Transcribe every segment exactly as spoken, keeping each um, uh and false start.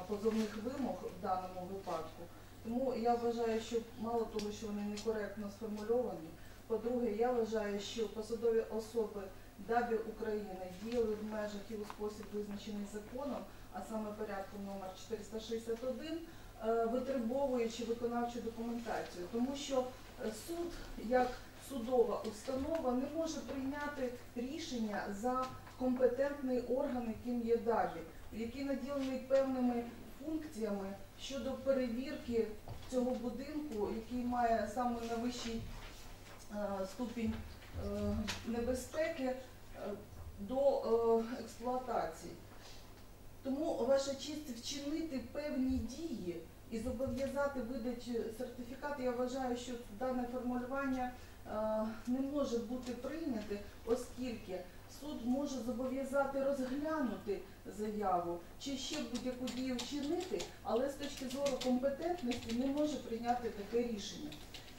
позовних вимог в даному випадку. Тому я вважаю, що мало того, що вони некоректно сформульовані, по-друге, я вважаю, що посадові особи ДАБІ України діяли в межах і у спосіб, визначений законом, а саме порядком номер чотириста шістдесят один, витребовуючи виконавчу документацію. Тому що суд, як судова установа, не може прийняти рішення за компетентний орган, яким є ДАБІ, який наділений певними функціями щодо перевірки цього будинку, який має саме найвищий ступінь небезпеки до експлуатації. Тому, ваша честь, вчинити певні дії і зобов'язати видачу сертифікат, я вважаю, що дане формулювання не може бути прийняте, оскільки суд може зобов'язати розглянути заяву чи ще будь-яку дію вчинити, але з точки зору компетентності не може прийняти таке рішення.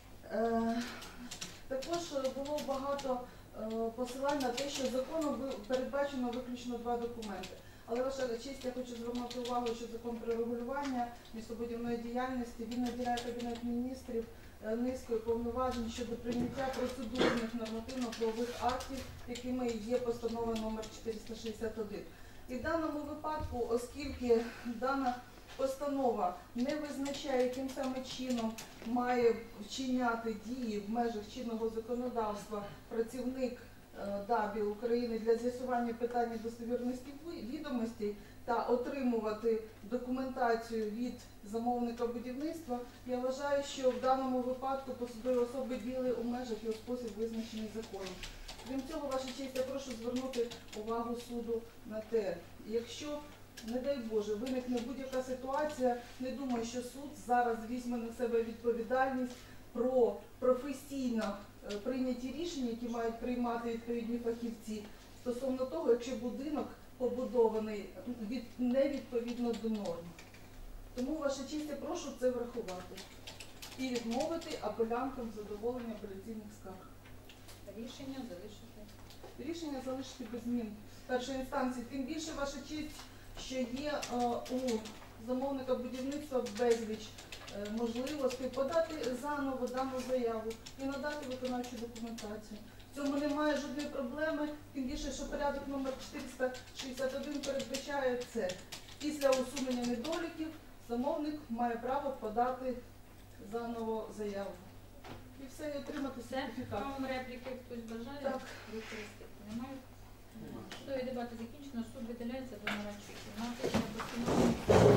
Також було багато посилань на те, що законом передбачено виключно два документи. Але, ваша честь, я хочу звернути увагу, що закон про регулювання містобудівної діяльності, він наділяє Кабінет міністрів низкою повноважень щодо прийняття процедурних нормативно-правових актів, якими є постанова номер чотириста шістдесят один. І в даному випадку, оскільки дана постанова не визначає, яким саме чином має вчиняти дії в межах чинного законодавства працівник ДАБІ України для з'ясування питання достовірності відомостей та отримувати документацію від замовника будівництва, я вважаю, що в даному випадку посадові особи діяли у межах і у спосіб, визначений законом. Крім цього, ваша честь, я прошу звернути увагу суду на те, якщо, не дай Боже, виникне будь-яка ситуація, не думаю, що суд зараз візьме на себе відповідальність про професійно прийняті рішення, які мають приймати відповідні фахівці, стосовно того, якщо будинок побудований від, не відповідно до норм. Тому, ваша честь, я прошу це врахувати і відмовити апелянтам задоволення апеляційних скарг. Рішення залишити. Рішення залишити без змін першої інстанції. Тим більше, ваша честь, що є е, у замовника будівництва безліч е, можливостей подати заново дану заяву і надати виконавчу документацію. В цьому немає жодної проблеми, тим більше, що порядок номер чотириста шістдесят один передбачає це. Після усунення недоліків замовник має право подати заново заяву. І все, і отримати сертифікат. Правом репліки хтось бажає? Так. Використати немає? Судові дебати закінчено, суд виділяється до нарадчої кімнати. На постанову.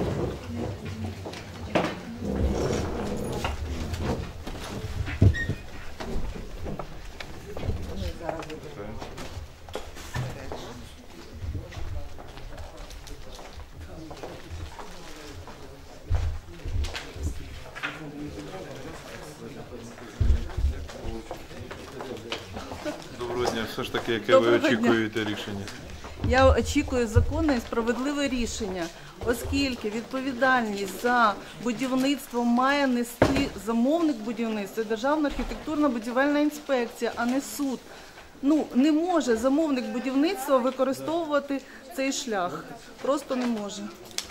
Доброго дня. Все ж таки, яке ви очікуєте рішення? Я очікую законне і справедливе рішення, оскільки відповідальність за будівництво має нести замовник будівництва, Державна архітектурно-будівельна інспекція, а не суд. Ну, не може замовник будівництва використовувати цей шлях. Просто не може.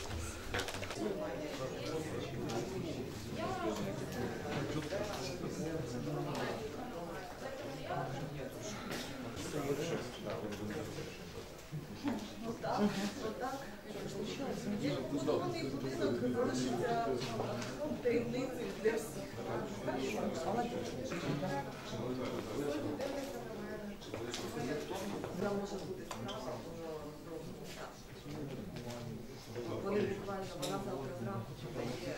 Отак. Будований будинок залишиться таємницею для всіх. Вона може бути справа. Вони буквально, вона завтра зранку подає.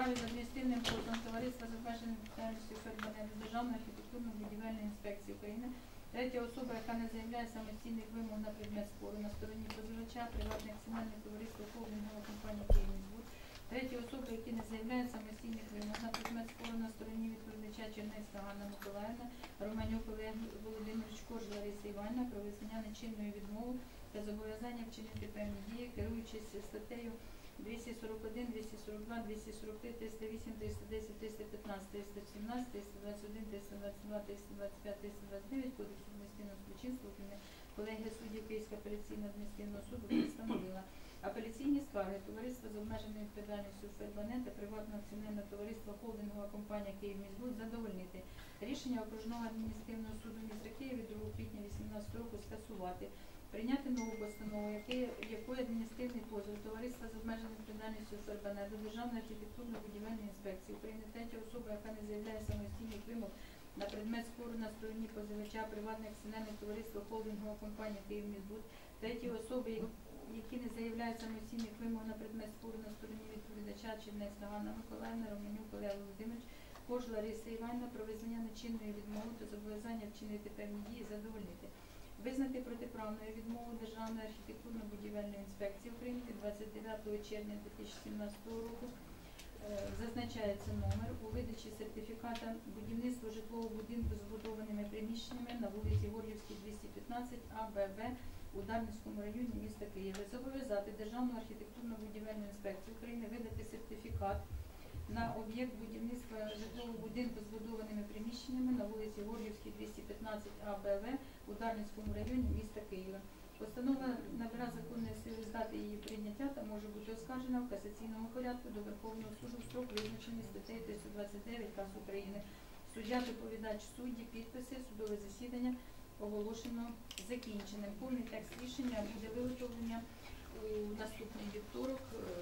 справі з адміністративним позовом товариства з обмеженою відповідальністю «Фербанет» до Державної архітектурно-будівельної інспекції України, третя особа, яка не заявляє самостійних вимог на предмет спору на стороні позивача, приватне акціонерне товариство холдингова компанія «Київміськбуд», треті особи, які не заявляють самостійних вимог на предмет спору на стороні відповідача Чернецька Ганна Миколаївна, Романюк Олег Володимирович, Корж Лариса Іванівна про визнання нечинної відмови та зобов'язання вчинити певні дії, керуючись статтею двісті сорок один, двісті сорок два, двісті сорок три, триста вісім, триста десять, триста п'ятнадцять, триста сімнадцять, триста двадцять один, триста двадцять два, триста двадцять п'ять, триста двадцять дев'ять Кодексу адміністративного судочинства України колегія суддів Київського апеляційного адміністративного суду встановила апеляційні скарги товариства з обмеженою відповідальністю «Фербанет» та приватного акціонерного товариства холдингова компанія «Київміськбуд» задовольнити. Рішення окружного адміністративного суду міста Києва від другого квітня дві тисячі вісімнадцятого року скасувати. Прийняти нову постанову, якою адміністративний позов товариства з обмеженою відповідальністю «Фербанет» до Державної архітектурно-будівельної інспекції України, третя особа, яка не заявляє самостійних вимог на предмет спору на стороні позивача, приватне акціонерне товариство холдингова компанія «Київміськбуд», треті особи, які не заявляють самостійних вимог на предмет спору на стороні відповідача Чернецька Ганна Миколаївна, Романюк Олег Володимирович, Корж Лариса Іванівна про визнання нечинної відмови та зобов'язання вчинити певні дії, задовольнити. Визнати протиправною відмову Державної архітектурно-будівельної інспекції України від двадцять дев'ятого червня дві тисячі сімнадцятого року. Е, зазначається номер у видачі сертифіката будівництва житлового будинку з збудованими приміщеннями на вулиці Горлівській, двісті п'ятнадцять А Б В у Дарницькому районі міста Києва. Зобов'язати Державну архітектурно-будівельну інспекцію України видати сертифікат на об'єкт будівництва житлового будинку з збудованими приміщеннями на вулиці Горлівській, двісті п'ятнадцять А Б В у Дарницькому районі міста Києва. Постанова набира законної сили з дати її прийняття та може бути оскаржена в касаційному порядку до Верховного суду в строк, визначений статтею триста двадцять дев'ять КАС України. Суддя, доповідач, судді, підписи, судове засідання оголошено закінченим. Повний текст рішення буде виготовлення у наступний вівторок.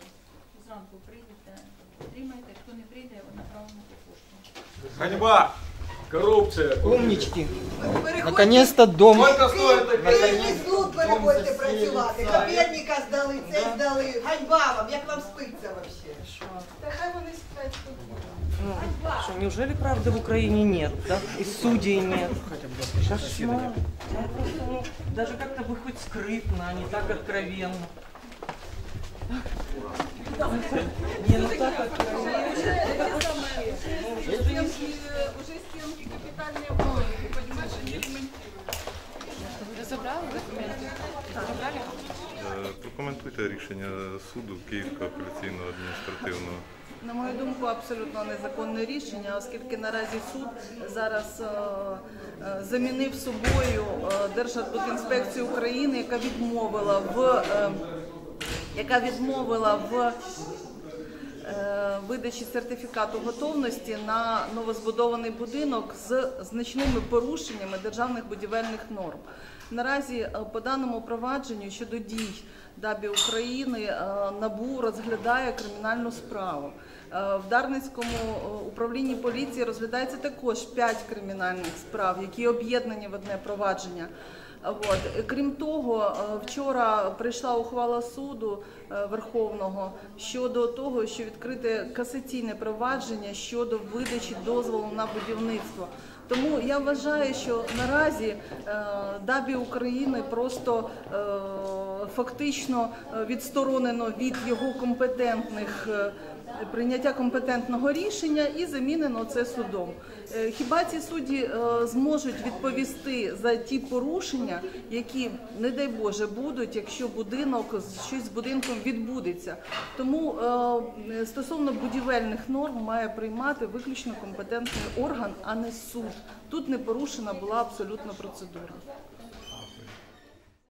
Зранку прийдете, отримаєте, хто не прийде, направимо по пошту. Ганьба! Коррупция! Умнички. Наконец-то дом. Сколько стоит Київміськбуд переходьте працювати. Капельника здали, це здали. Ганьба вам, як вам спиться взагалі? Та хай вони сплять тут. Что, неужели правды в Украине нет, да? И судей нет. Кошмар. Я просто, ну, даже как-то бы хоть скрытно, а не так откровенно. Не, ну так откровенно. Уже съемки капитальные обои, ты понимаешь, они ремонтируют. Забрали документи? Забрали? Е, Прокоментуйте рішення суду Київського апеляційного адміністративного. На мою думку, абсолютно незаконне рішення, оскільки наразі суд зараз е, е, замінив собою е, Держархбудінспекцію України, яка відмовила в е, яка відмовила в е, видачі сертифікату готовності на новозбудований будинок з значними порушеннями державних будівельних норм. Наразі е, по даному провадженню щодо дій ДАБІ України е, НАБУ розглядає кримінальну справу. Е, В Дарницькому управлінні поліції розглядається також п'ять кримінальних справ, які об'єднані в одне провадження. От. Крім того, вчора прийшла ухвала суду Верховного щодо того, що відкрите касаційне провадження щодо видачі дозволу на будівництво. Тому я вважаю, що наразі ДАБІ України просто фактично відсторонено від його компетентних прийняття компетентного рішення і замінено це судом. Хіба ці судді зможуть відповісти за ті порушення, які, не дай Боже, будуть, якщо будинок, щось з будинком відбудеться. Тому стосовно будівельних норм має приймати виключно компетентний орган, а не суд. Тут не порушена була абсолютно процедура.